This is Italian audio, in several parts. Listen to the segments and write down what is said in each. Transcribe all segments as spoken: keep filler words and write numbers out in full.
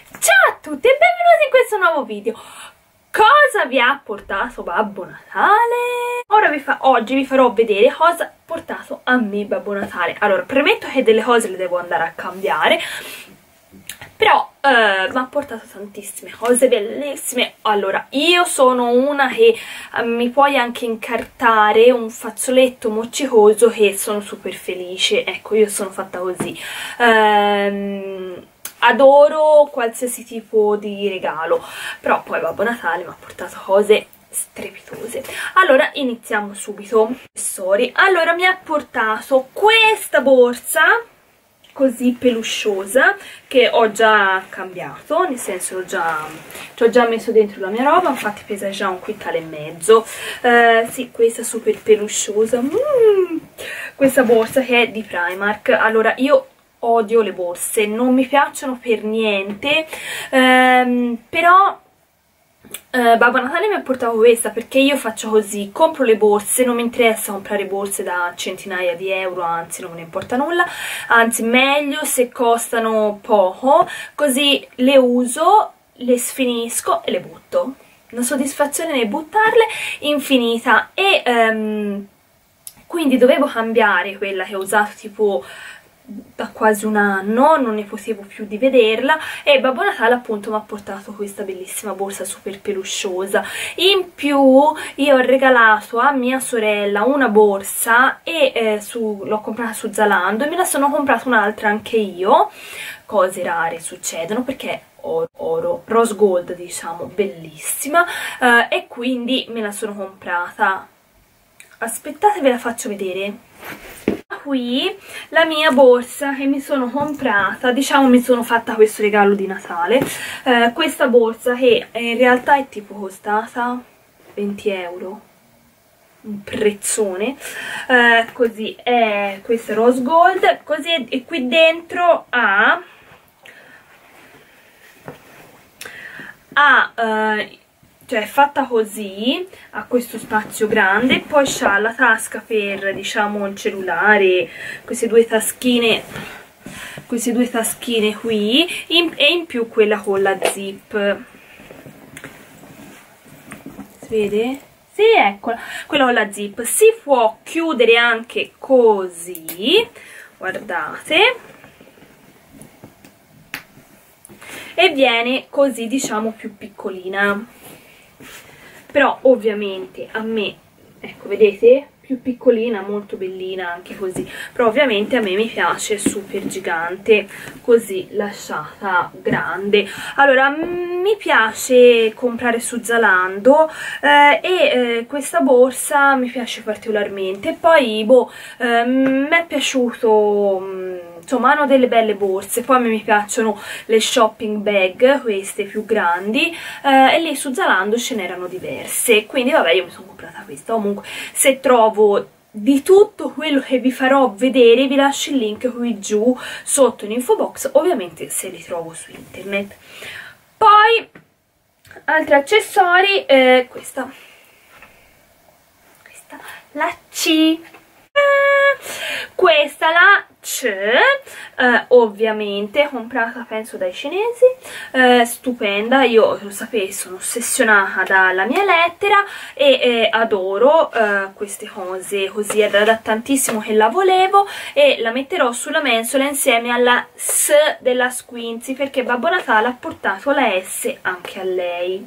Ciao a tutti e benvenuti in questo nuovo video. Cosa vi ha portato Babbo Natale? Ora vi fa, oggi vi farò vedere cosa ha portato a me Babbo Natale. Allora, premetto che delle cose le devo andare a cambiare, però eh, mi ha portato tantissime cose bellissime. Allora, io sono una che eh, mi puoi anche incartare un fazzoletto moccicoso che sono super felice. Ecco, io sono fatta così. Ehm... Adoro qualsiasi tipo di regalo, però poi Babbo Natale mi ha portato cose strepitose. Allora iniziamo subito. Accessori. Allora mi ha portato questa borsa così pelusciosa che ho già cambiato, nel senso ho già, ci ho già messo dentro la mia roba, infatti pesa già un quintale e mezzo. Uh, sì, questa super pelusciosa, mm, questa borsa che è di Primark. Allora io odio le borse, non mi piacciono per niente, ehm, però eh, Babbo Natale mi ha portato questa perché io faccio così, compro le borse, non mi interessa comprare borse da centinaia di euro, anzi non me ne importa nulla, anzi meglio se costano poco, così le uso, le sfinisco e le butto. Una soddisfazione nel buttarle infinita. E ehm, quindi dovevo cambiare quella che ho usato tipo da quasi un anno, non ne potevo più di vederla, e Babbo Natale appunto mi ha portato questa bellissima borsa super pelusciosa. In più io ho regalato a mia sorella una borsa e eh, l'ho comprata su Zalando e me la sono comprata un'altra anche io. Cose rare succedono perché oro, oro rose gold diciamo, bellissima, eh, e quindi me la sono comprata. Aspettate, ve la faccio vedere. Qui la mia borsa che mi sono comprata, diciamo mi sono fatta questo regalo di Natale, eh, questa borsa che in realtà è tipo costata venti euro, un prezzone, eh, così è questa rose gold, così è, e qui dentro ha ha eh, cioè è fatta così, ha questo spazio grande, poi c'ha la tasca per, diciamo, il cellulare, queste due taschine, queste due taschine qui, in, e in più quella con la zip. Si vede? Sì, eccola, quella con la zip. Si può chiudere anche così, guardate, e viene così, diciamo, più piccolina. Però ovviamente a me, ecco vedete, più piccolina, molto bellina anche così, però ovviamente a me mi piace super gigante, così lasciata grande. Allora mi piace comprare su Zalando eh, e eh, questa borsa mi piace particolarmente. Poi boh, eh, mi è piaciuto, insomma hanno delle belle borse, poi a me mi piacciono le shopping bag, queste più grandi, eh, e lì su Zalando ce n'erano diverse, quindi vabbè io mi sono comprata questa. Comunque se trovo di tutto quello che vi farò vedere vi lascio il link qui giù sotto in info box, ovviamente se li trovo su internet. Poi altri accessori, eh, questa questa la C, questa la C, eh, ovviamente comprata penso dai cinesi, eh, stupenda. Io lo sapete sono ossessionata dalla mia lettera e eh, adoro eh, queste cose così, era da tantissimo che la volevo e la metterò sulla mensola insieme alla S della Squinzi perché Babbo Natale ha portato la S anche a lei.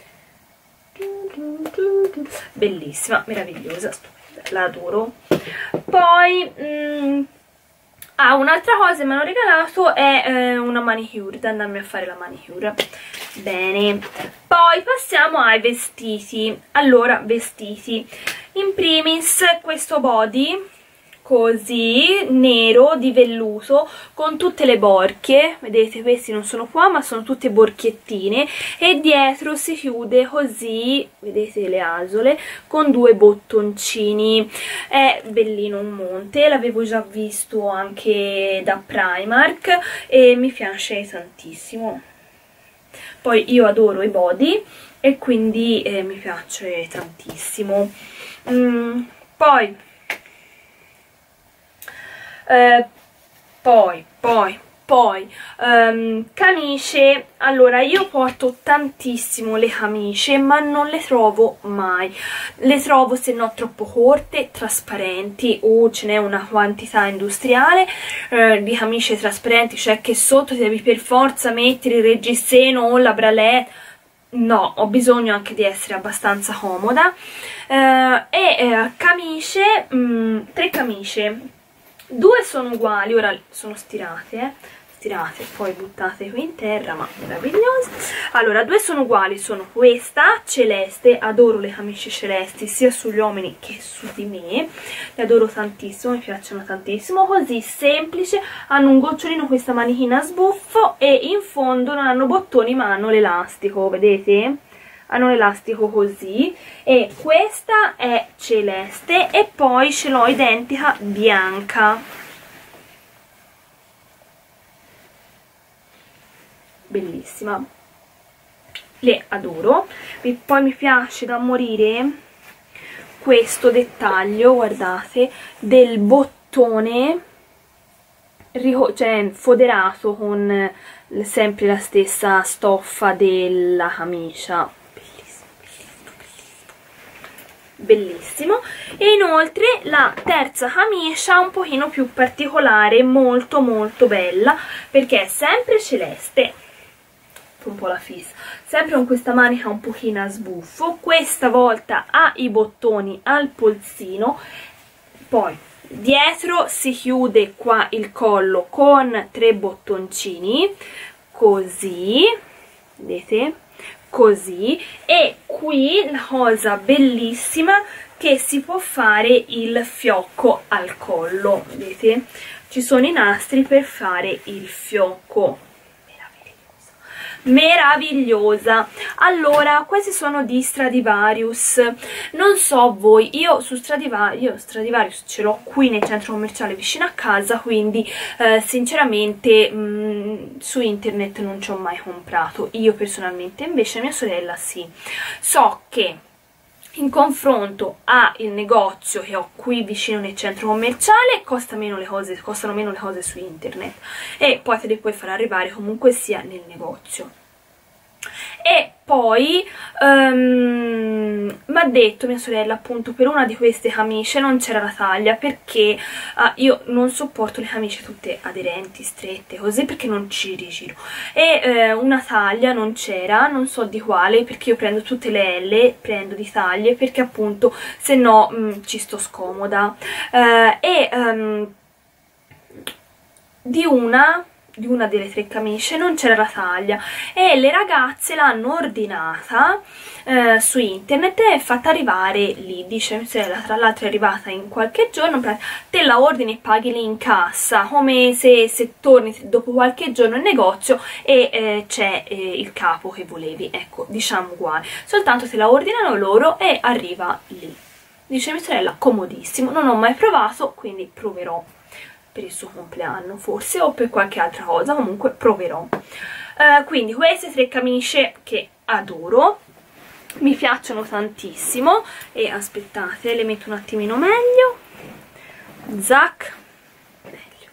Bellissima, meravigliosa, stupenda, la adoro. Poi mm, ah, un'altra cosa che mi hanno regalato è eh, una manicure, da andarmi a fare la manicure. Bene, poi passiamo ai vestiti. Allora, vestiti, in primis questo body così nero di velluto con tutte le borchie, vedete questi non sono qua ma sono tutte borchiettine, e dietro si chiude così, vedete le asole, con due bottoncini. È bellino un monte, l'avevo già visto anche da Primark e mi piace tantissimo. Poi io adoro i body e quindi eh, mi piace tantissimo. Mm, poi Eh, poi, poi, Poi um, camicie, allora io porto tantissimo le camicie ma non le trovo mai, le trovo se no troppo corte, trasparenti, o ce n'è una quantità industriale eh, di camicie trasparenti, cioè che sotto ti devi per forza mettere il reggiseno o la bralette. No, ho bisogno anche di essere abbastanza comoda. eh, e eh, camicie, mh, tre camicie, due sono uguali, ora sono stirate, eh. Stirate, poi buttate qui in terra, ma meravigliose. Allora, due sono uguali, sono questa celeste, adoro le camicie celesti sia sugli uomini che su di me, le adoro tantissimo, mi piacciono tantissimo, così semplice, hanno un gocciolino questa manichina a sbuffo e in fondo non hanno bottoni ma hanno l'elastico, vedete? Hanno l'elastico così, e questa è celeste e poi ce l'ho identica bianca. Bellissima, le adoro. E poi mi piace da morire questo dettaglio, guardate, del bottone cioè foderato con sempre la stessa stoffa della camicia. Bellissimo, bellissimo, bellissimo. E inoltre la terza camicia un pochino più particolare, molto molto bella, perché è sempre celeste, un po' la fissa, sempre con questa manica un pochino a sbuffo, questa volta ha i bottoni al polsino, poi dietro si chiude qua il collo con tre bottoncini, così, vedete? Così, e qui la cosa bellissima che si può fare il fiocco al collo, vedete? Ci sono i nastri per fare il fiocco. Meravigliosa. Allora, questi sono di Stradivarius, non so voi, io su Stradivarius, io Stradivarius ce l'ho qui nel centro commerciale vicino a casa, quindi eh, sinceramente mh, su internet non ci ho mai comprato, io personalmente, invece mia sorella sì. So che in confronto al negozio che ho qui vicino nel centro commerciale costa meno le cose, costano meno le cose su internet, e poi te le puoi far arrivare comunque sia nel negozio. E poi um, mi ha detto mia sorella, appunto, per una di queste camicie non c'era la taglia, perché uh, io non sopporto le camicie tutte aderenti, strette, così, perché non ci rigiro, e uh, una taglia non c'era, non so di quale, perché io prendo tutte le L, prendo di taglie, perché appunto se no um, ci sto scomoda, uh, e um, di una di una delle tre camicie non c'era la taglia, e le ragazze l'hanno ordinata eh, su internet e è fatta arrivare lì, dice mia sorella, tra l'altro è arrivata in qualche giorno, te la ordini e paghi lì in cassa, come se, se torni dopo qualche giorno in negozio e eh, c'è eh, il capo che volevi, ecco, diciamo uguale, soltanto te la ordinano loro e arriva lì. Dice mia sorella, comodissimo, non ho mai provato, quindi proverò per il suo compleanno forse, o per qualche altra cosa, comunque proverò. Uh, quindi queste tre camicie che adoro, mi piacciono tantissimo, e aspettate, le metto un attimino meglio, zac, meglio.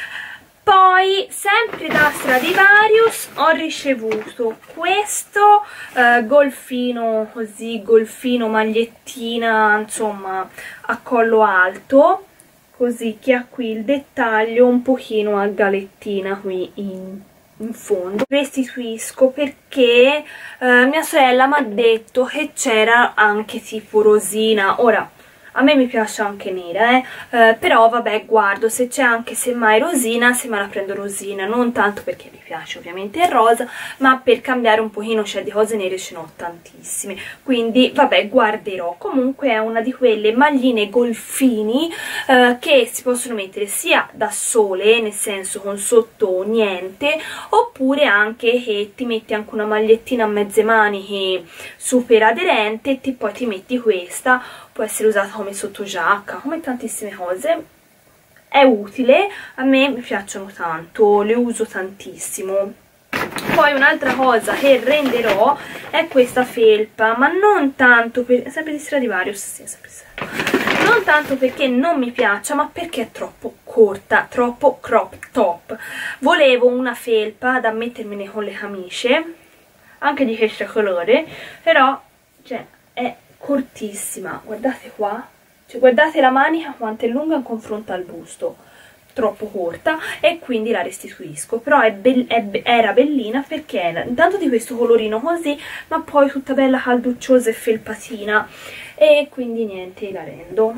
Poi sempre da Stradivarius ho ricevuto questo uh, golfino, così, golfino magliettina, insomma, a collo alto, così, che ha qui il dettaglio un pochino a galettina qui in, in fondo. Restituisco perché eh, mia sorella mi ha detto che c'era anche tipo rosina. Ora, a me mi piace anche nera, eh? Eh, però vabbè, guardo se c'è anche semmai rosina, se me la prendo rosina, non tanto perché mi piace ovviamente il rosa, ma per cambiare un pochino, cioè di cose nere ce ne ho tantissime, quindi vabbè, guarderò. Comunque è una di quelle magline golfini eh, che si possono mettere sia da sole, nel senso con sotto niente, oppure anche che ti metti anche una magliettina a mezze maniche super aderente e ti, poi ti metti questa, può essere usata come sottogiacca, come tantissime cose, è utile, a me mi piacciono tanto, le uso tantissimo. Poi un'altra cosa che renderò è questa felpa, ma non tanto per, sempre di Stradivarius, sì, sempre Stradivarius, non tanto perché non mi piaccia, ma perché è troppo corta, troppo crop top. Volevo una felpa da mettermene con le camicie, anche di questo colore, però cioè, è cortissima, guardate qua, cioè, guardate la manica quanto è lunga in confronto al busto, troppo corta, e quindi la restituisco. Però è be è be era bellina perché era intanto di questo colorino così, ma poi tutta bella calducciosa e felpatina, e quindi niente, la rendo.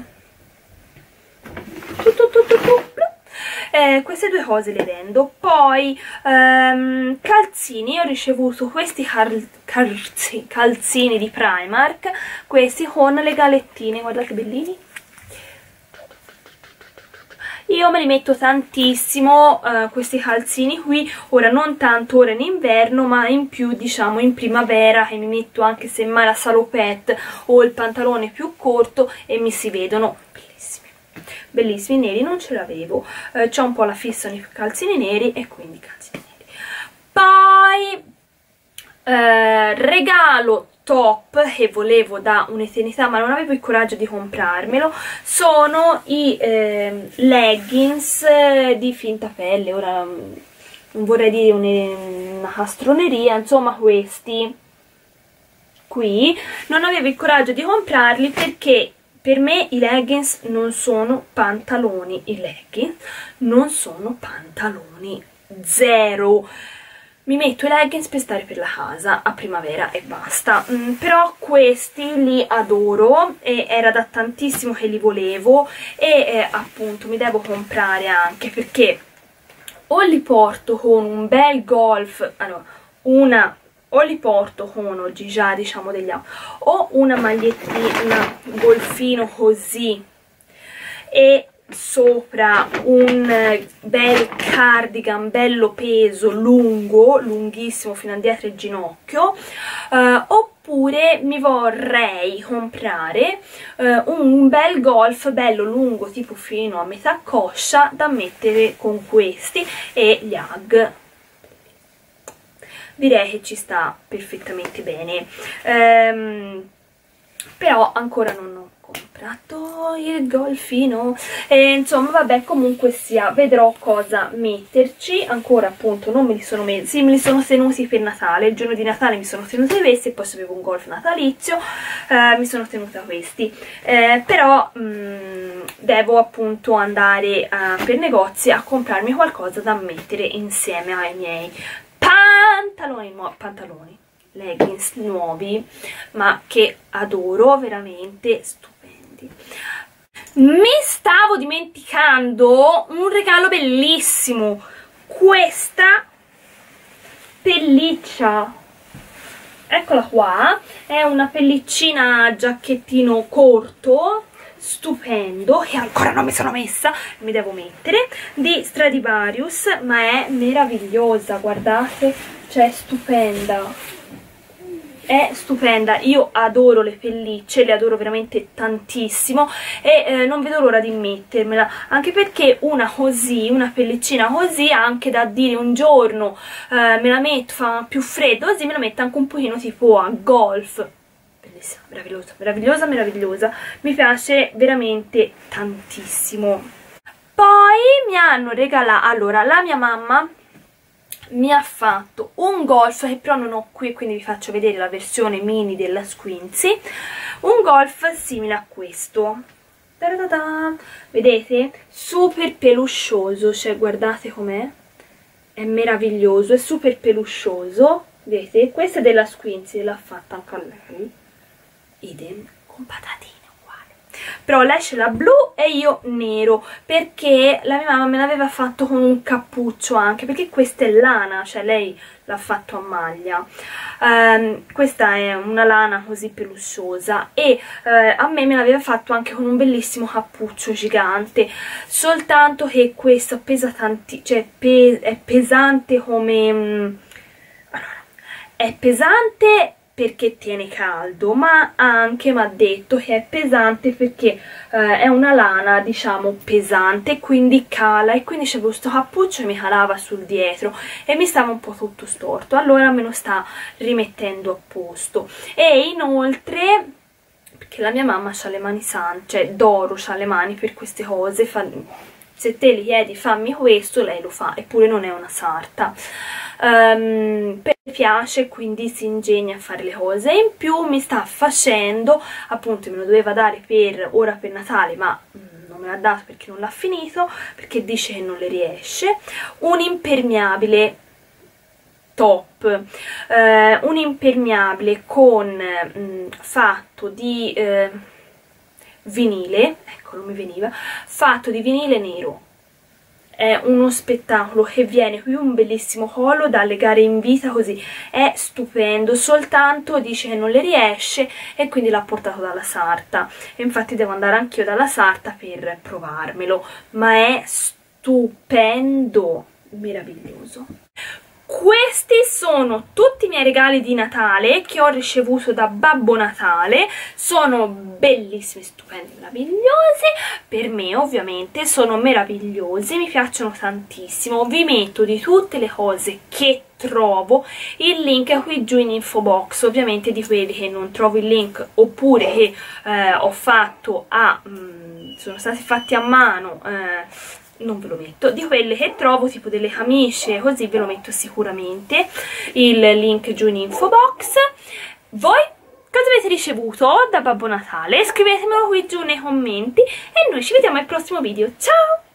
Eh, queste due cose le rendo. Poi ehm, calzini, ho ricevuto questi cal calzi calzini di Primark, questi con le galettine, guardate bellini. Io me li metto tantissimo uh, questi calzini qui, ora non tanto ora in inverno, ma in più diciamo in primavera, che mi metto anche semmai la salopette o il pantalone più corto e mi si vedono bellissimi, bellissimi, neri non ce l'avevo, uh, c'ho un po' la fissa nei calzini neri e quindi calzini neri. Poi uh, regalo top che volevo da un'eternità ma non avevo il coraggio di comprarmelo, sono i eh, leggings di finta pelle. Ora non vorrei dire una castroneria, insomma questi qui non avevo il coraggio di comprarli perché per me i leggings non sono pantaloni, i leggings non sono pantaloni, zero. Mi metto i leggings per stare per la casa a primavera e basta, mm, però questi li adoro e era da tantissimo che li volevo e eh, appunto mi devo comprare anche perché o li porto con un bel golf, allora, una, o li porto con oggi già diciamo degli altri, o una magliettina, un golfino così e sopra un bel cardigan bello peso, lungo, lunghissimo fino a dietro il ginocchio, uh, oppure mi vorrei comprare uh, un bel golf bello lungo tipo fino a metà coscia da mettere con questi e gli Ugg. Direi che ci sta perfettamente bene, um, però ancora non ho comprato il golfino e insomma vabbè, comunque sia, vedrò cosa metterci. Ancora appunto non me li sono messi, sì, me li sono tenuti per Natale, il giorno di Natale mi sono tenuta questi e poi avevo un golf natalizio, eh, mi sono tenuta questi, eh, però mh, devo appunto andare uh, per negozi a comprarmi qualcosa da mettere insieme ai miei pantaloni, pantaloni leggings nuovi, ma che adoro, veramente stupendi. Mi stavo dimenticando un regalo bellissimo, questa pelliccia, eccola qua, è una pellicina giacchettino corto, stupendo, che ancora non mi sono messa, mi devo mettere, di Stradivarius, ma è meravigliosa, guardate, cioè è stupenda. È stupenda, io adoro le pellicce, le adoro veramente tantissimo e eh, non vedo l'ora di mettermela, anche perché una così, una pellicina così, anche da dire un giorno eh, me la metto, fa più freddo, così me la metto anche un pochino tipo a golf. Bellissima, meravigliosa, meravigliosa, meravigliosa, mi piace veramente tantissimo. Poi mi hanno regalato, allora la mia mamma mi ha fatto un golf che però non ho qui, quindi vi faccio vedere la versione mini della Squincy, un golf simile a questo, ta-da-da-da. Vedete? Super peluscioso, cioè guardate com'è, è meraviglioso, è super peluscioso, vedete? Questa è della Squincy, l'ha fatta anche a lei, idem, con patatine. Però lei ce l'ha blu e io nero, perché la mia mamma me l'aveva fatto con un cappuccio anche, perché questa è lana, cioè lei l'ha fatto a maglia. Um, questa è una lana così pelusciosa e uh, a me me l'aveva fatto anche con un bellissimo cappuccio gigante, soltanto che questo pesa tanti, cioè pe è pesante come... Um, allora, è pesante perché tiene caldo, ma anche mi ha detto che è pesante perché eh, è una lana diciamo pesante, quindi cala, e quindi c'avevo questo cappuccio e mi calava sul dietro e mi stava un po' tutto storto, allora me lo sta rimettendo a posto. E inoltre, perché la mia mamma ha le mani sante, cioè d'oro, ha le mani per queste cose, fa... se te gli chiedi fammi questo, lei lo fa, eppure non è una sarta. Um, per me piace, quindi si ingegna a fare le cose. In più mi sta facendo, appunto me lo doveva dare per ora per Natale, ma mm, non me l'ha dato perché non l'ha finito, perché dice che non le riesce, un impermeabile top, eh, un impermeabile con mh, fatto di eh, vinile, ecco non mi veniva, fatto di vinile nero. È uno spettacolo che viene qui, un bellissimo collo da legare in vita così, è stupendo, soltanto dice che non le riesce e quindi l'ha portato dalla sarta, e infatti devo andare anch'io dalla sarta per provarmelo, ma è stupendo, meraviglioso. Questi sono tutti i miei regali di Natale che ho ricevuto da Babbo Natale, sono bellissimi, stupendi, meravigliosi, per me ovviamente sono meravigliosi, mi piacciono tantissimo. Vi metto di tutte le cose che trovo il link qui giù in info box, ovviamente di quelli che non trovo il link oppure che eh, ho fatto a, mh, sono stati fatti a mano, eh, non ve lo metto. Di quelle che trovo, tipo delle camicie, così ve lo metto sicuramente il link giù in info box. Voi cosa avete ricevuto da Babbo Natale? Scrivetemelo qui giù nei commenti e noi ci vediamo al prossimo video. Ciao!